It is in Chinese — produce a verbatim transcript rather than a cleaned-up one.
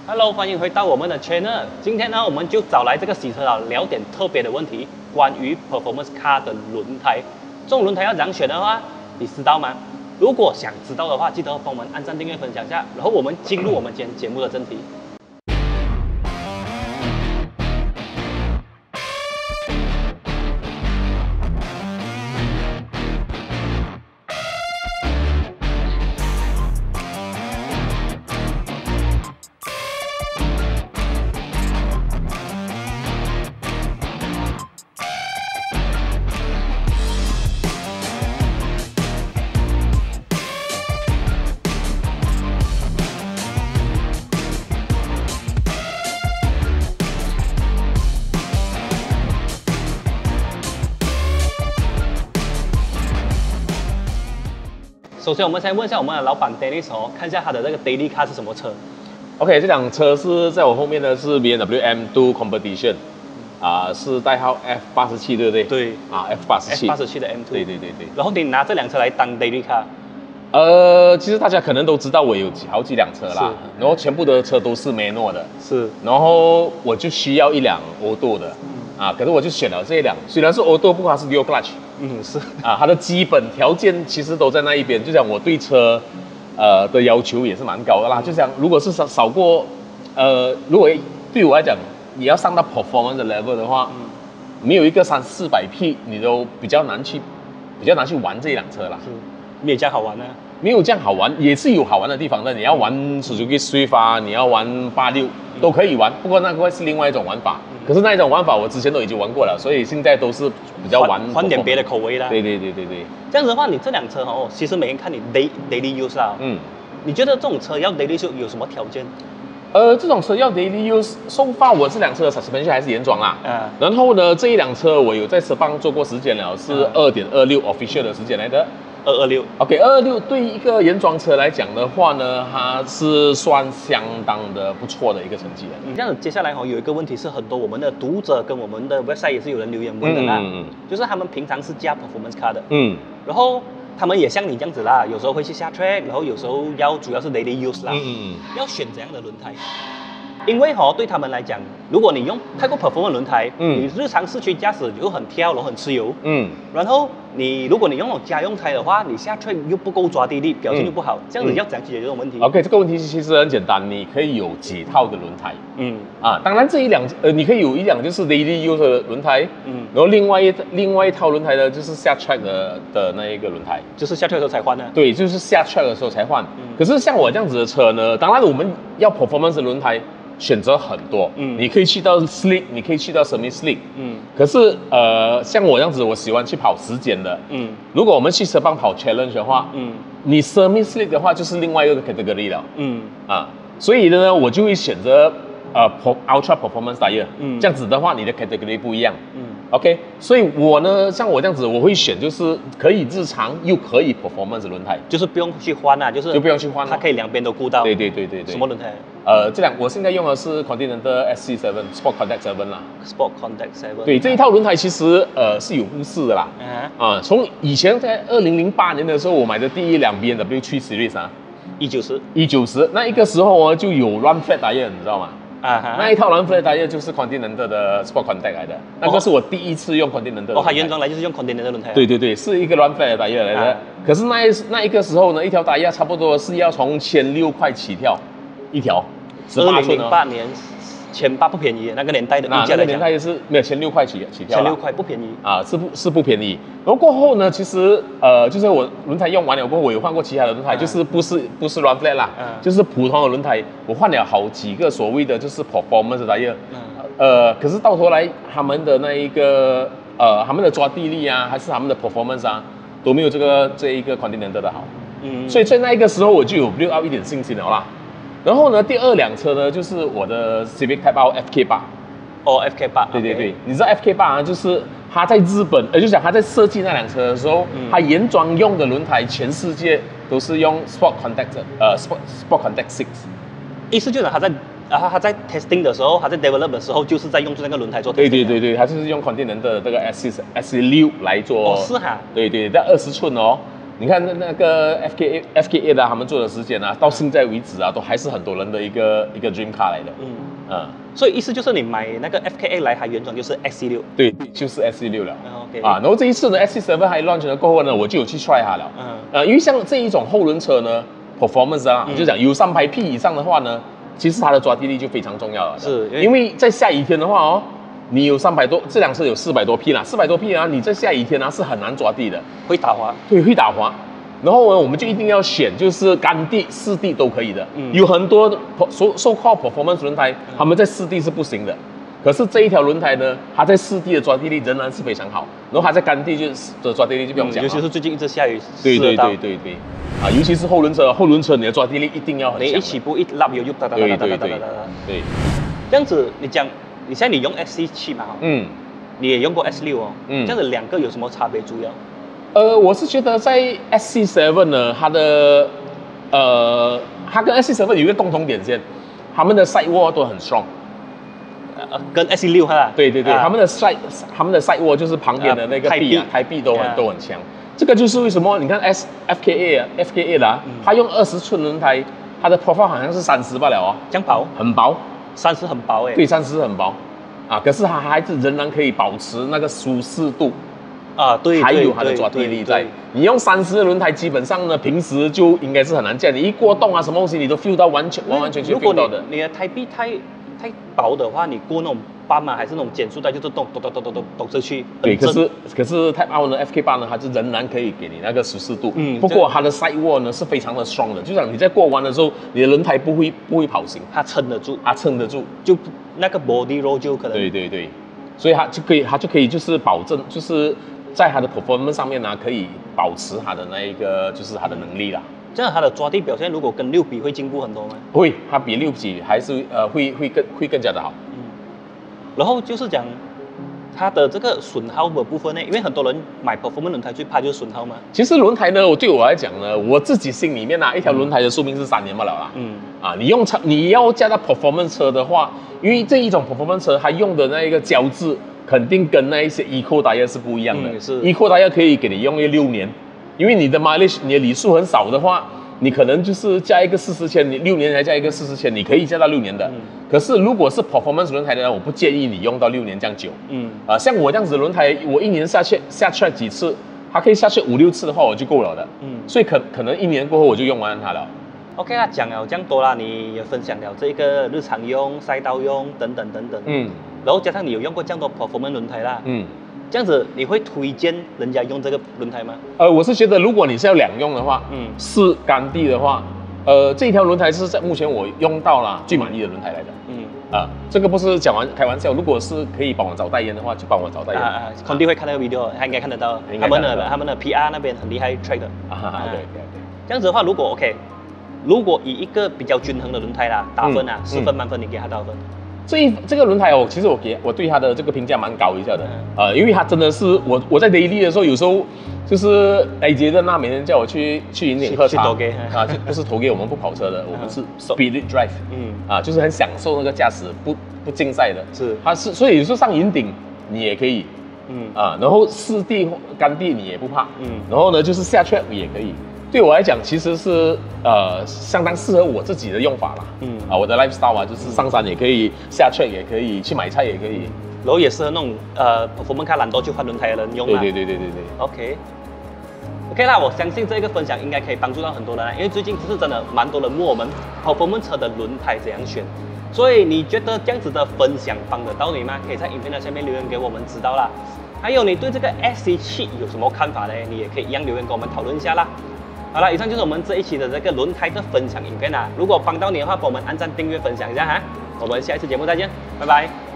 Hello， 欢迎回到我们的 channel。今天呢，我们就找来这个洗车佬聊点特别的问题，关于 Performance Car 的轮胎。这种轮胎要怎样选的话，你知道吗？如果想知道的话，记得帮我们按赞、订阅、分享一下。然后我们进入我们今天节目的正题。首先，我们先问一下我们的老板 Dennis 哦，看一下他的这个 Daily Car 是什么车 ？OK， 这辆车是在我后面的是 B M W M 二 Competition， 啊、呃，是代号 F 八十七，对不对？ 对。 啊 ，F 八十七。 F 八十七的 M 二。 对对对对。 然后你拿这辆车来当 Daily Car？ 呃，其实大家可能都知道我有好几辆车啦，然后全部的车都是 manual 的。 是。 然后我就需要一辆 auto 的。嗯。啊，可是我就选了这一辆，虽然是 auto， 不过它是 dual clutch。 嗯，是啊，它的基本条件其实都在那一边。就讲我对车，呃的要求也是蛮高的啦。就讲如果是少少过，呃，如果对我来讲，你要上到 performance 的 level 的话，嗯、没有一个三四百匹，你都比较难去，比较难去玩这一辆车啦。 是，没有这样好玩呢、啊。 没有这样好玩，也是有好玩的地方的。你要玩 Suzuki Swift 啊，你要玩八六都可以玩，不过那个是另外一种玩法。可是那一种玩法我之前都已经玩过了，所以现在都是比较玩换点别的口味啦。 对对对对对。这样子的话，你这辆车哦，其实每天看你 daily daily use 啊，嗯，你觉得这种车要 daily use 有什么条件？ 呃，这种车要 daily use，so far 我这辆车的 suspension 还是原装啦。嗯。然后呢，这一辆车我有在车帮做过时间了，是二点二六 official 的时间来的。 二二六 ，OK， 二二六对一个原装车来讲的话呢，它是算相当的不错的一个成绩了。 嗯，这样子接下来哦，有一个问题是很多我们的读者跟我们的 website 也是有人留言问的啦，嗯嗯、就是他们平常是驾 performance car 的，嗯，然后他们也像你这样子啦，有时候会去下 track， 然后有时候要主要是 daily use 啦，嗯，要选怎样的轮胎？因为哦，对他们来讲，如果你用太过 performance 轮胎，嗯，你日常市区驾驶又很跳，然后很吃油，嗯，然后你如果你用那种家用胎的话，你下 track 又不够抓地力，表现又不好，嗯、这样子要怎样解决这种问题 ？OK， 这个问题其实很简单，你可以有几套的轮胎，嗯，啊，当然这一辆呃，你可以有一辆就是 daily use 的轮胎，嗯，然后另外一另外一套轮胎呢，就是下 track 的的那一个轮胎， 就是下 track 的时候才换呢？ 对，就是下 track 的时候才换。嗯、可是像我这样子的车呢，当然我们要 performance 的轮胎。选择很多，嗯，你可以去到 slick， 你可以去到 semi slick， 嗯，可是呃，像我这样子，我喜欢去跑时间的，嗯，如果我们去车帮跑 challenge 的话，嗯，你 semi slick 的话就是另外一个 category 了，嗯，啊，所以呢，我就会选择呃 ultra performance tire，嗯，这样子的话，你的 category 不一样，嗯 ，OK， 所以我呢，像我这样子，我会选就是可以日常又可以 performance 的轮胎， 就是不用去换啊，就是就不用去换， 它可以两边都顾到， 对对对对对， 什么轮胎？ 呃，这辆我现在用的是 Continental S C 七 Sport Contact 七啦 ，Sport Contact 七。 对，这一套轮胎其实呃是有故事的啦。啊、uh， 从、uh, 以前在二零零八年的时候，我买的第一辆 B M W 三 Series 啊， 一九十， 一九十，那一个时候哦就有 Run Flat Tire， 你知道吗？啊哈，那一套 Run Flat Tire 就是 Continental 的 Sport Contact 来的，那个是我第一次用 Continental 的。 哦，它原装来就是用 Continental 轮胎。 对对对，是一个 Run Flat Tire 来的。啊、可是那一那一个时候呢，一条 Tire 差不多是要从千六块起跳一条。 二零零八年，千八不便宜，那个年代的物价来讲， 那个年代也是没有千六块起起跳， 千六块不便宜啊，是不是不便宜？然后过后呢，其实呃，就是我轮胎用完了过后，我有换过其他的轮胎，嗯、就是不是不是 Run Flat 啦，嗯、就是普通的轮胎，我换了好几个所谓的就是 performance tire，嗯、呃，可是到头来他们的那一个呃，他们的抓地力啊，还是他们的 performance 啊，都没有这个这一个 Continental 的好，嗯，所以在那一个时候我就有 build up 一点信心了啦。然后呢，第二辆车呢，就是我的 Civic Type R F K 八。 哦 ，F K 八。 对对对， okay. 你知道 F K 八啊，就是它在日本，呃，就讲它在设计那辆车的时候，嗯、它原装用的轮胎，全世界都是用 Sport Contact， 呃 ，Sport Sport Contact 六。 意思就是它在，然后它在 testing 的时候，它在 develop 的时候，就是在用那个轮胎做 testing。 对对对对，它就是用 Continental 的这个 S C S C 六来做。 哦，是哈。 对对，在二十寸哦。 你看那那个 F K A F K A 的他们做的时间啊，到现在为止啊，都还是很多人的一个一个 dream car 来的。嗯嗯，所以意思就是你买那个 F K A 来，它原装就是 S C 六。 对，就是 S C 六了。 OK。 啊，然后这一次呢 S C 七还 launch 了过后呢，我就有去 try 它了。嗯。呃，因为像这一种后轮车呢 ，performance 啊，嗯、就讲有三百匹以上的话呢，其实它的抓地力就非常重要了。 是， 因为在下雨天的话哦。你有三百多，这辆车有四百多匹啦，四百多匹啊，你在下雨天啊是很难抓地的， 会打滑， 对，会打滑。然后呢，我们就一定要选就是干地、湿地都可以的。嗯，有很多受受靠 performance 轮胎，他们在湿地是不行的。可是这一条轮胎呢，它在湿地的抓地力仍然是非常好，然后它在干地就的抓地力就不用讲了、 嗯。尤其是最近一直下雨， 对对对对对，啊，尤其是后轮车，后轮车你的抓地力一定要很强。 你一起步一拉油就哒哒哒哒哒哒哒哒。 对， 这样子你讲。你现在你用 S C 七嘛？嗯，你也用过 S 六哦。嗯，这样子两个有什么差别？主要？ 呃，我是觉得在 S C 七呢，它的呃，它跟 S C 七有一个共同点先，他们的 side wall 都很 strong。 呃，跟 S C 六哈。 对对对，他们的 side 他们的 side wall 就是旁边的那个壁啊，胎壁都很都很强。这个就是为什么你看 S F K A 啊 ，F K A 啦，它用二十寸轮胎，它的 profile 好像是三十罢了哦， 这样薄， 很薄。 三十很薄哎， 对，三十很薄，啊，可是它还是仍然可以保持那个舒适度， 啊，对， 还有它的抓地力在。你用三十的轮胎，基本上呢，平时就应该是很难见。你一过洞啊，什么东西你都 feel 到完全完完全全 feel 到的。 如果你你的胎壁太太薄的话，你过那种斑马还是那种减速带，就是咚咚咚咚咚咚咚出去。 对，可是可是 Type R 呢 ，F K 八呢，它是仍然可以给你那个舒适度。嗯，不过它的 side wall 呢是非常的 strong 的，就像你在过弯的时候，你的轮胎不会不会跑行， 它撑得住， 它撑得住， 就那个 body roll 就可能。 对对对，所以它就可以，它就可以就是保证，就是在它的 performance 上面呢，可以保持它的那一个就是它的能力啦。 这样它的抓地表现如果跟六比会进步很多吗？ 会，它比六比还是呃会会更会更加的好。 嗯，然后就是讲它的这个损耗的部分呢，因为很多人买 performance 轮胎最怕就是损耗嘛。 其实轮胎呢，我对我来讲呢，我自己心里面啊，一条轮胎的寿命是三年罢了啦。嗯，啊，你用车你要加到 performance 车的话，因为这一种 performance 车它用的那一个胶质肯定跟那一些 eco tire 是不一样的。嗯、是 eco tire 可以给你用六年。因为你的 mileage 你的里数很少的话，你可能就是加一个四十千，你六年才加一个四十千，你可以加到六年的。嗯、可是如果是 performance 轮胎的呢，我不建议你用到六年这样久。嗯，啊、呃，像我这样子的轮胎，我一年下去下 track 几次，它可以下去五六次的话，我就够了的。嗯，所以可可能一年过后我就用完它了。 OK 啦，讲了这样多啦，你也分享了这个日常用、赛道用等等等等。嗯，然后加上你有用过这样多 performance 轮胎啦。嗯。这样子你会推荐人家用这个轮胎吗？ 呃，我是觉得如果你是要两用的话，嗯，是干地的话，呃，这一条轮胎是在目前我用到了最满意的轮胎来的。嗯，啊，这个不是讲玩开玩笑，如果是可以帮我找代言的话，就帮我找代言。啊啊， 肯定会看到 video， 他应该看得到。他们的他们的 P R 那边很厉害 track 的。啊，对对对。这样子的话，如果 OK， 如果以一个比较均衡的轮胎啦，打分啊，十分满分，你给他多少分？ 这一这个轮胎哦，其实我给我对它的这个评价蛮高一下的，呃，因为它真的是我我在 daily 的时候，有时候就是哎杰的那每天叫我去去饮点喝茶啊，就不是投给我们不跑车的，我们是 speed drive， 嗯啊，就是很享受那个驾驶，不不竞赛的，是它是所以有时候上云顶你也可以，嗯啊，然后湿地干地你也不怕，嗯，然后呢就是下 track 也可以。对我来讲，其实是呃相当适合我自己的用法啦。嗯啊，我的 lifestyle 啊，就是上山也可以，下 track 也可以，去买菜也可以， 然后也适合那种呃 performance car 懒惰去换轮胎的人用嘛。 对对对对对对。 OK OK 啦，我相信这个分享应该可以帮助到很多人，因为最近是真的蛮多人问我们 performance 车的轮胎怎样选，所以你觉得这样子的分享帮得到你吗？可以在影片的下面留言给我们知道啦。还有你对这个 S C 七有什么看法呢？你也可以一样留言跟我们讨论一下啦。好了，以上就是我们这一期的这个轮胎的分享影片啦。如果帮到你的话，帮我们按赞、订阅、分享一下哈。我们下一次节目再见，拜拜。